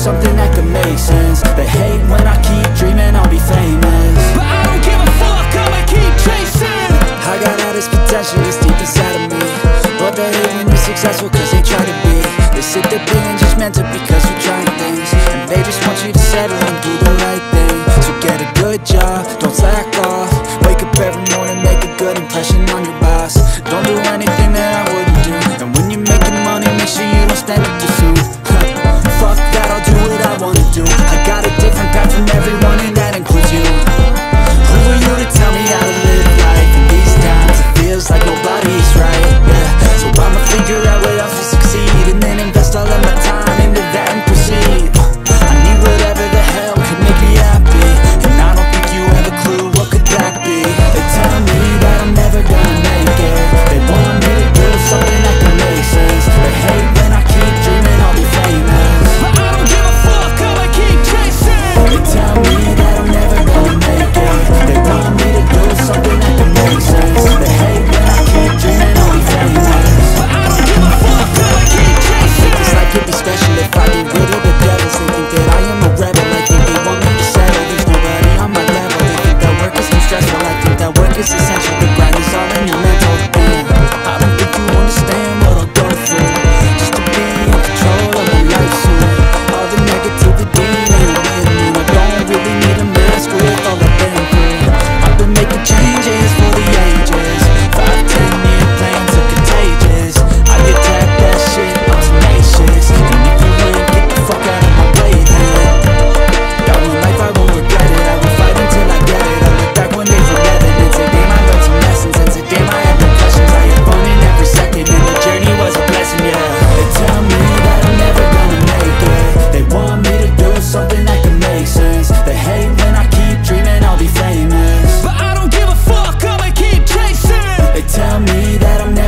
something that could make sense. They hate when I keep dreaming I'll be famous, but I don't give a fuck, I'ma keep chasing. I got all this potential that's deep inside of me, but they hate when you're successful cause they try to be. They sit there being just meant to because you're trying things, and they just want you to settle and do the right thing. So get a good job, don't slack off,